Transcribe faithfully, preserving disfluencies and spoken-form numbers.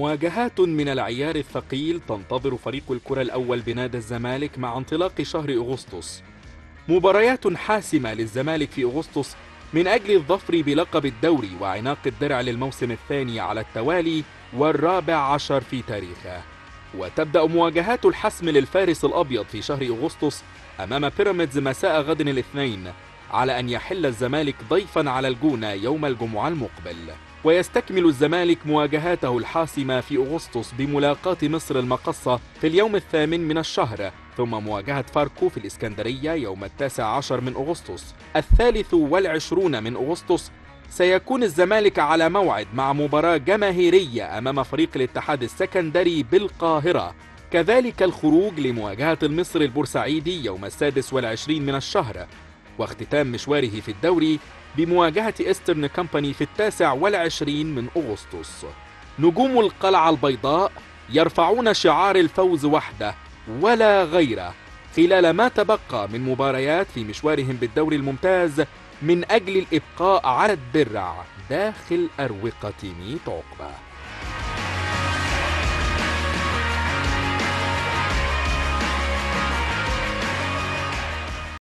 مواجهات من العيار الثقيل تنتظر فريق الكرة الأول بنادي الزمالك مع انطلاق شهر أغسطس. مباريات حاسمة للزمالك في أغسطس من أجل الظفر بلقب الدوري وعناق الدرع للموسم الثاني على التوالي والرابع عشر في تاريخه. وتبدأ مواجهات الحسم للفارس الأبيض في شهر أغسطس أمام بيراميدز مساء غد الاثنين، على أن يحل الزمالك ضيفا على الجونة يوم الجمعة المقبل. ويستكمل الزمالك مواجهاته الحاسمة في أغسطس بملاقاة مصر المقصة في اليوم الثامن من الشهر، ثم مواجهة فاركو في الإسكندرية يوم التاسع عشر من أغسطس. الثالث والعشرون من أغسطس سيكون الزمالك على موعد مع مباراة جماهيرية أمام فريق الاتحاد السكندري بالقاهرة، كذلك الخروج لمواجهة المصري البورسعيدي يوم السادس والعشرين من الشهر، واختتام مشواره في الدوري بمواجهة إسترن كامباني في التاسع والعشرين من أغسطس. نجوم القلعة البيضاء يرفعون شعار الفوز وحده ولا غيره خلال ما تبقى من مباريات في مشوارهم بالدوري الممتاز من أجل الإبقاء على الدرع داخل أروقة ميت عقبة.